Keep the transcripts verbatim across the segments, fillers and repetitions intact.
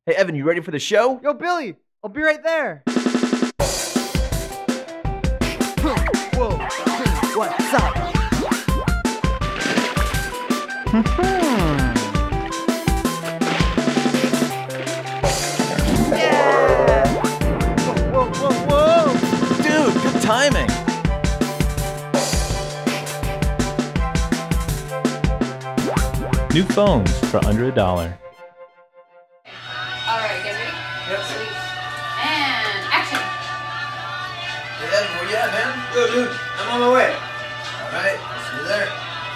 Hey, Evan, you ready for the show? Yo, Billy, I'll be right there. Whoa, what's up? Yeah! Whoa, whoa, whoa, whoa! Dude, good timing. New phones for under a dollar. All right, get ready? Yep. Sweet. And action. Hey, Evan, where you at, man? Yo, dude, I'm on my way. All right, I'll see you there.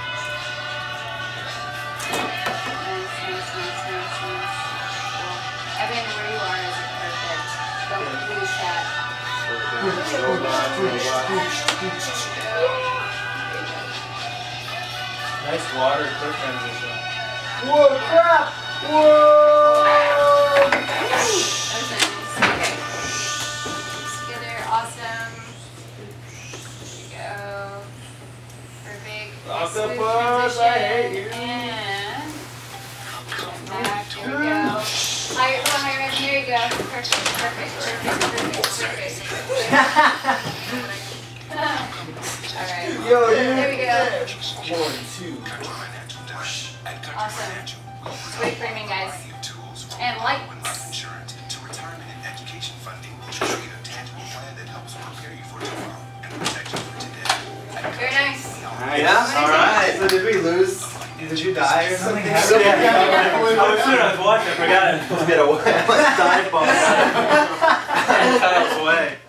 Nice, nice, nice, nice, nice. Well, Evan, where you are is perfect. Don't lose that. Nice water, quick transition. Whoa, crap! Whoa! That was nice. Okay. Together, awesome. There you go. Perfect. Nice, smooth Octopus, I hate you. And back. Here we go. Higher, go higher. There you go. Perfect, perfect, perfect, perfect, perfect. All right. Yo, There we go. One, two. Awesome. Great framing, guys. And lights. Very nice. Yeah? All right. So did we lose? Did you die or something? I was sure I was watching, I forgot it. Let's get away. Let's dive bomb. Kyle's away.